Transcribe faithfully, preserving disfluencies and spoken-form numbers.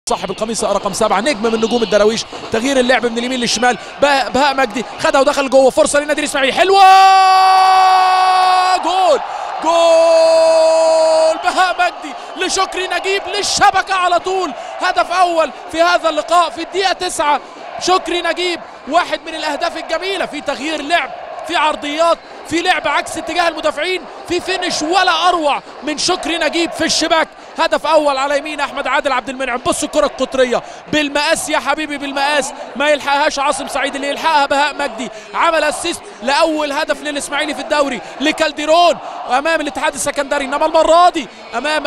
صاحب القميص رقم سبعة نجم من نجوم الدراويش. تغيير اللعب من اليمين للشمال. بهاء مجدي خدها ودخل جوه. فرصه للنادي الاسماعيلي حلوه. جول جول بهاء مجدي لشكري نجيب للشبكه على طول. هدف اول في هذا اللقاء في الدقيقه تسعة. شكري نجيب واحد من الاهداف الجميله في تغيير لعب، في عرضيات، في لعب عكس اتجاه المدافعين، في فينش ولا اروع من شكري نجيب في الشباك. هدف اول على يمين احمد عادل عبد المنعم. بص الكره القطريه بالمقاس يا حبيبي، بالمقاس ما يلحقهاش عاصم سعيد، اللي يلحقها بهاء مجدي. عمل اسيست لاول هدف للاسماعيلي في الدوري لكالديرون امام الاتحاد السكندري، انما المره دي امام